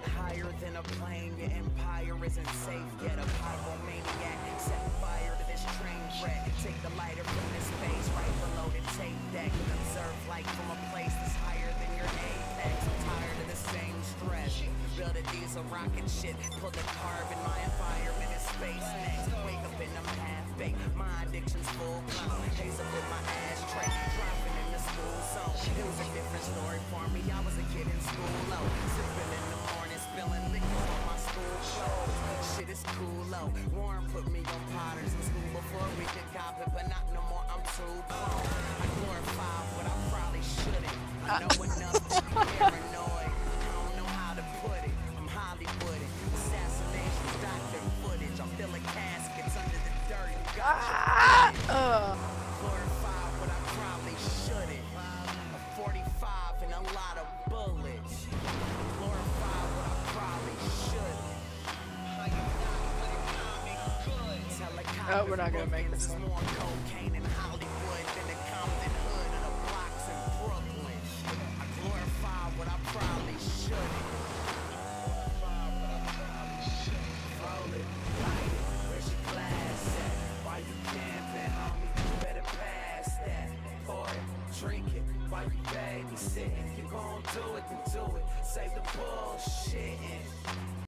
Higher than a plane, your empire isn't safe yet. A pyromaniac, set fire to this train wreck. Take the lighter from this space, right below the tape deck, and observe light from a place that's higher than your apex. I'm tired of the same stress. Build a diesel rocket shit, pull the carbon, my environment is space next. Wake up and I'm half-baked, my addiction's full blown. Haze up with my ashtray, dropping in the school zone. It was a different story for me, I was a kid in school low. Sipping in the morning, spilling liquor on my school clothes. Shit is cool low. Warren put me on Potters in school before we could cop it, but not no more, I'm too grown. I glorify what I probably shouldn't. I know enough to be paranoid. I don't know how to put it. I'm Hollywooded. Assassinations, doctor footage. I'm filling caskets under the dirt and gotcha. Glorify what I probably shouldn't. A 45 and a lot of bullets. Glorify what I probably shouldn't. Oh, we're not gonna make this one. More cocaine in Hollywood than the Compton hood or the blocks in Brooklyn. I glorify what I probably shouldn't. Roll it, light it, where's your glass at? Why you camping, homie? You better pass that. Pour it, drink it, while you babysit. If you gon' do it, then do it. Save the bullshit.